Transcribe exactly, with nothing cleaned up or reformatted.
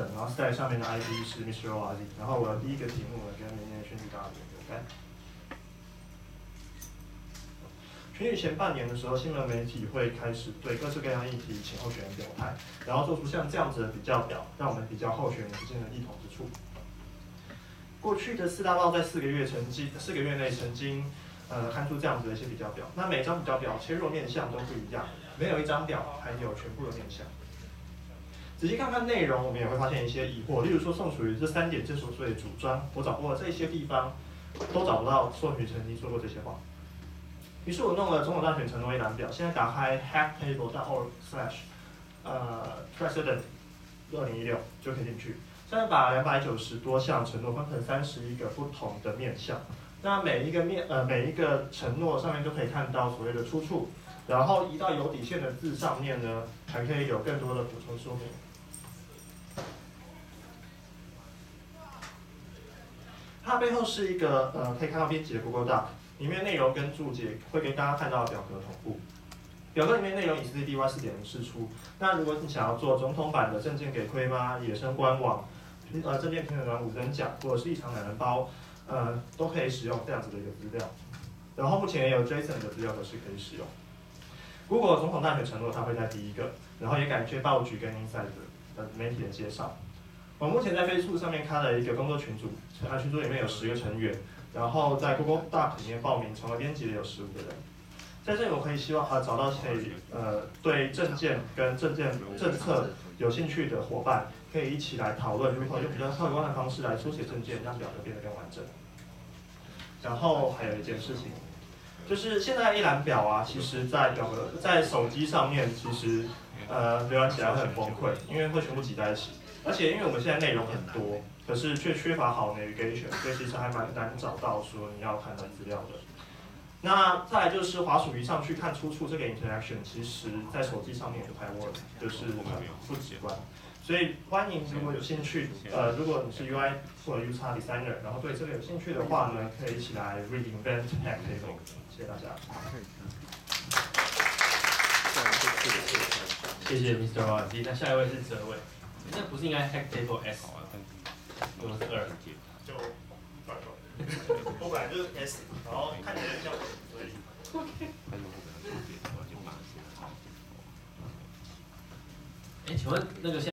Johnson， 然后 Stack 上面的 I D 是 Mister O R Z， 然后我的第一个题目呢跟明年的选举大家有关。选举前半年的时候，新闻媒体会开始对各式各样议题请候选人表态，然后做出像这样子的比较表，让我们比较候选人之间的异同之处。过去的四大报在四个月曾经四个月内曾经呃刊出这样子的一些比较表，那每张比较表切入面向都不一样，没有一张表还有全部的面向。仔细看看内容，我们也会发现一些疑惑，例如说宋楚瑜这三点之所谓的主张，我找过这些地方都找不到宋楚瑜曾经说过这些话。于是我弄了总统大选承诺一览表，现在打开 hacktable dot org slash 呃 president 二零一六就可以进去。现在把两百九十多项承诺分成三十一个不同的面向，那每一个面呃每一个承诺上面都可以看到所谓的出处，然后移到有底线的字上面呢，还可以有更多的补充说明。它背后是一个呃可以看到编辑的 Google Doc。里面内容跟注解会跟刚刚看到的表格同步，表格里面内容以 C D Y 四点零释出。那如果你想要做总统版的证件给亏吗？野生官网，呃证件评审团五等奖，或者是一场懒人包，呃都可以使用这样子的一个资料。然后目前也有 JSON 的资料都是可以使用。Google 总统大选承诺它会在第一个，然后也感谢报局跟 Insider 的媒体的介绍。我目前在 Facebook 上面开了一个工作群组，它群组里面有十个成员。然后在 Google Doc 里面报名成为编辑的有十五个人，在这里我可以希望呃找到可以呃对政见跟政见政策有兴趣的伙伴，可以一起来讨论如何用比较客观的方式来书写政见，让表格变得更完整。然后还有一件事情，就是现在一览表啊，其实在表格在手机上面其实呃浏览起来会很崩溃，因为会全部挤在一起，而且因为我们现在内容很多。可是却缺乏好 navigation， 所以其实还蛮难找到说你要看的资料的。那再来就是滑鼠移上去看出处这个 interaction， 其实在手机上面也不太 work， 就是很不直观。所以欢迎如果有兴趣，呃，如果你是 U I 或者 U X designer， 然后对这个有兴趣的话呢，可以一起来 reinvent hacktable。谢谢大家。 谢谢 Mister O R Z。那下一位是哲伟，那不是应该 hacktable S 吗？我是二， 就反手，我本来就是 S， 然后看起来像我，所以。 哎，请问那个现